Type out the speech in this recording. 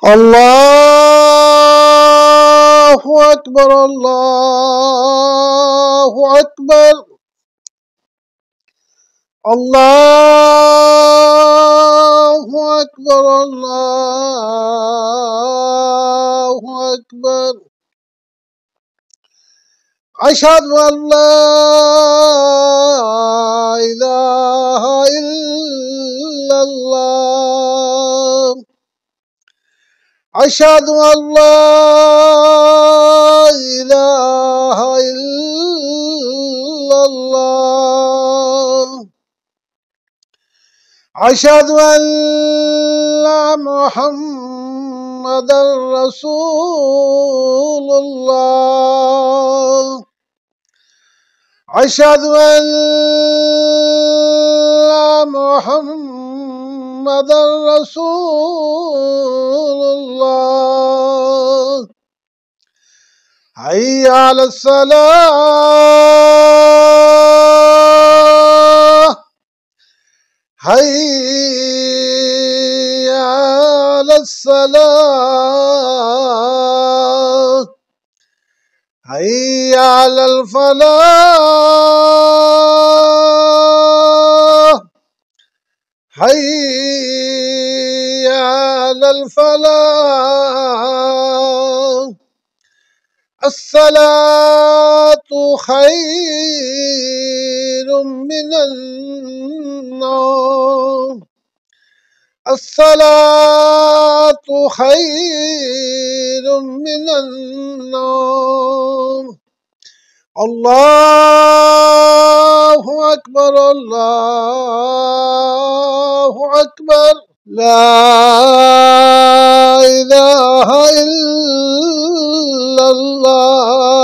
الله أكبر الله أكبر الله أكبر الله أكبر أشهد أن لا إله إلا الله أشهد أن لا إله إلا الله أشهد أن محمدا رسول الله أشهد أن محمدا رسول الله حي على الصلاة حي على الصلاة حي على الفلاح حي على الفلاح الصلاة خير من النوم الصلاة خير من النوم الله أكبر الله أكبر لا إله إلا الله